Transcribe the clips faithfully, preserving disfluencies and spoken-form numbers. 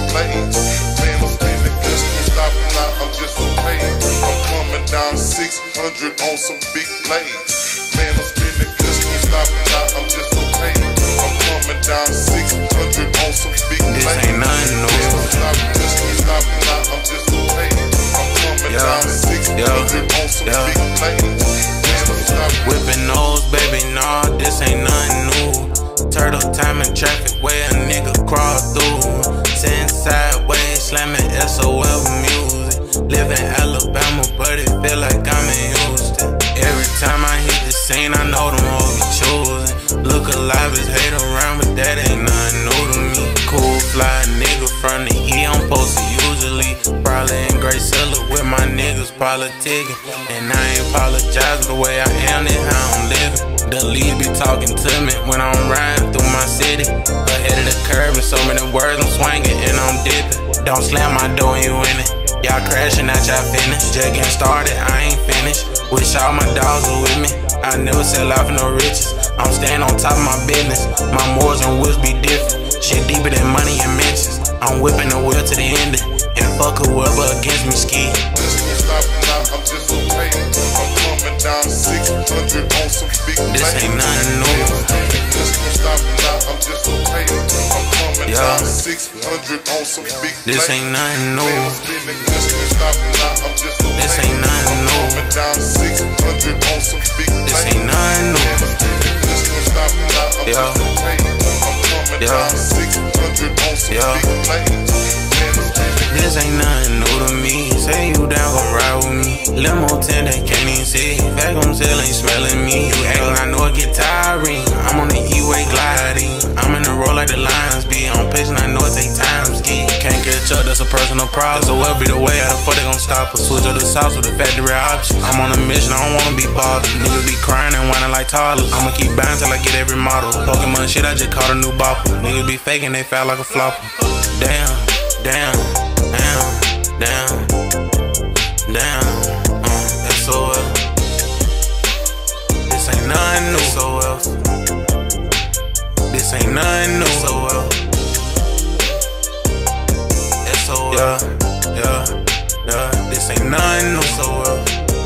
blades. Man, I'm spinning just don't stop now, I'm just okay. I'm coming down six hundred on some big blades. Man, I'm spinning just don't stop now, I'm just okay. I'm coming down six hundred on some big blades. This ain't nothing new. Man, don't stop, just don't stop now, I'm just okay. I'm coming Yo, down six hundred yo, on some yo. big blades. Man, don't stop. Whipping nose, baby, nah, this ain't nothing new. Turtle time in traffic where a nigga crawl through. Sitting sideways, slamming S O L music. Live in Alabama, but it feel like I'm in Houston. Every time I hit the scene, I know them all be choosing. Look alive as hate around, but that ain't nothing new to me. Cool fly nigga from the E, I'm posted usually. Probably in Great Cellar with my niggas politicking. And I ain't apologize for the way I am, this how I'm living. The leads be talking to me when I'm riding through my city. Ahead of the curve and so many words I'm swinging and I'm dipping. Don't slam my door when you in it. Y'all crashing out, y'all finished. Just getting started, I ain't finished. Wish all my dogs were with me. I never sell out for no riches. I'm staying on top of my business. My moors and wheels be different. Shit deeper than money and mentions. I'm whipping the wheel to the end. And fuck whoever against me ski. Just don't stop now, I'm just okay. I'm coming down six hundred on some big blades. This ain't nothing new. Just don't stop now, I'm just okay. I'm coming Yo. down six hundred on some big blades. This ain't nothing new. Man, I'm spinning, just don't stop now, I'm just okay. This ain't nothing new. I'm coming down six hundred on some big blades. This ain't nothing new. Man, I'm spinning, just don't stop now, I'm Yo. just okay. I'm coming Yo. down six hundred on some Yo. big blades. Man, I'm spinning. This ain't nothing new to me. Say you down, gon' ride with me. Limo ten, they can't even see. Vacuum seal ain't smelling me. You actin', I know it get tiring. I'm on the E-way gliding. I'm in the road like the lions be. I'm patient, I know it take time. Ski can't catch up, that's a personal problem. So what be the way, how the fuck they gon' stop us? Switch up the sauce with the factory option. I'm on a mission, I don't wanna be bothered. Niggas be crying and whining like toddlers. I'ma keep buying till I get every model. Pokemon shit, I just caught a new bopper. Niggas be faking, they foul like a flopper. Damn, damn. Down, down, down, uh, S O L. This ain't nothing new. S O L. This ain't nothing new. S O L. S O L. Yeah, yeah, yeah. This ain't nothing new. S O L.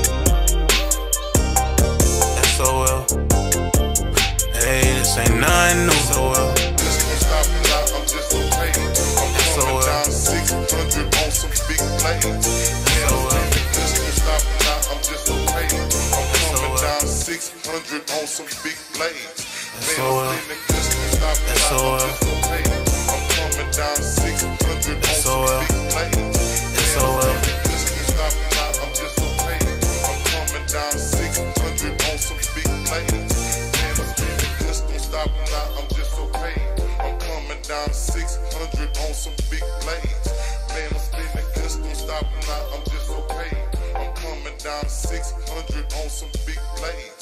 S O L. Hey, this ain't nothing new. S O L. Just don't stop now, I'm just okay. I'm coming down six hundred on some big blades. Man, I'm spinning, just don't stop now, I'm just okay. I'm coming down six hundred on some big blades. Man, I'm spinning, just don't stop now, I'm just okay. I'm coming down six hundred on some big blades. S O L. Just don't stop now, I'm just okay. I'm coming down six hundred on some big blades. Man, I'm spinning, just don't stop now, I'm just okay. I'm coming down six hundred on some big blades. Man, I'm spinning, just don't stop now, I'm just okay. I'm coming down six hundred on some big blades.